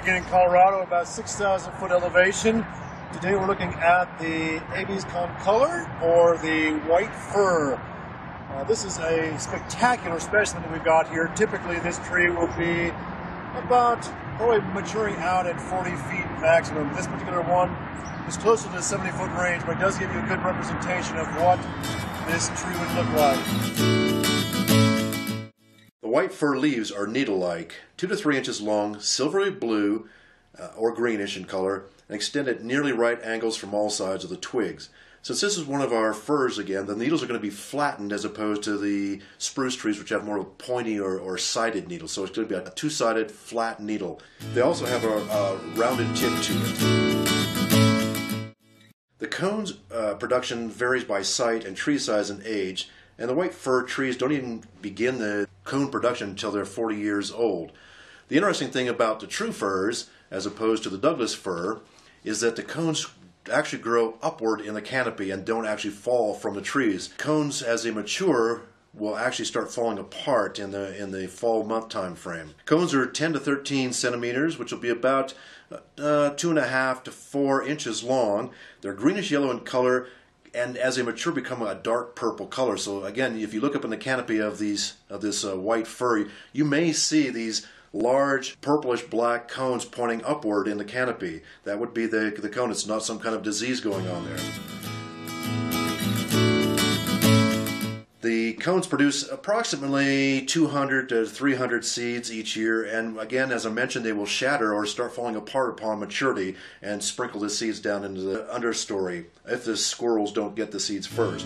again in Colorado, about 6,000 foot elevation. Today we're looking at the Abies concolor, or the white fir. This is a spectacular specimen that we've got here. Typically this tree will be about probably maturing out at 40 feet maximum. This particular one is closer to the 70-foot range, but it does give you a good representation of what this tree would look like. The white fir leaves are needle-like, 2 to 3 inches long, silvery blue or greenish in color, and extend at nearly right angles from all sides of the twigs. Since this is one of our firs again, the needles are going to be flattened as opposed to the spruce trees, which have more of a pointy or sided needle. So it's going to be a two-sided flat needle. They also have a rounded tip to it. The cones production varies by site and tree size and age, and the white fir trees don't even begin the cone production until they're 40 years old. The interesting thing about the true firs, as opposed to the Douglas fir, is that the cones actually grow upward in the canopy and don't actually fall from the trees. Cones, as they mature, will actually start falling apart in the fall month time frame. Cones are 10 to 13 centimeters, which will be about 2.5 to 4 inches long. They're greenish yellow in color, and as they mature become a dark purple color. So again, if you look up in the canopy of this white fir, you may see these large purplish black cones pointing upward in the canopy. That would be the cone. It's not some kind of disease going on there. The cones produce approximately 200 to 300 seeds each year, and again, as I mentioned, they will shatter or start falling apart upon maturity and sprinkle the seeds down into the understory if the squirrels don't get the seeds first.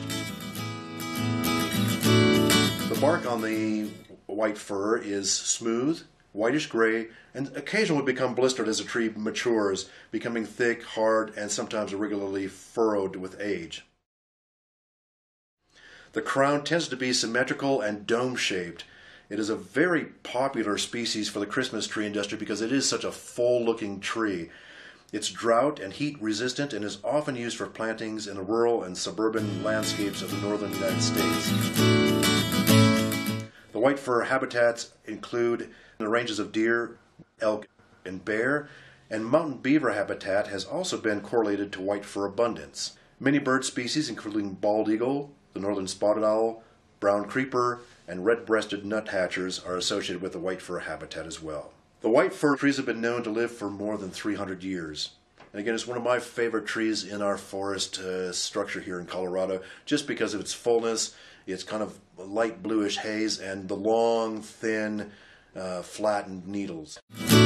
The bark on the white fir is smooth, whitish gray, and occasionally become blistered as the tree matures, becoming thick, hard, and sometimes irregularly furrowed with age. The crown tends to be symmetrical and dome-shaped. It is a very popular species for the Christmas tree industry because it is such a full-looking tree. It's drought and heat resistant and is often used for plantings in the rural and suburban landscapes of the northern United States. The white fir habitats include the ranges of deer, elk, and bear, and mountain beaver habitat has also been correlated to white fir abundance. Many bird species, including bald eagle, the northern spotted owl, brown creeper, and red-breasted nuthatchers are associated with the white fir habitat as well. The white fir trees have been known to live for more than 300 years. And again, it's one of my favorite trees in our forest structure here in Colorado, just because of its fullness, its kind of light bluish haze, and the long, thin, flattened needles.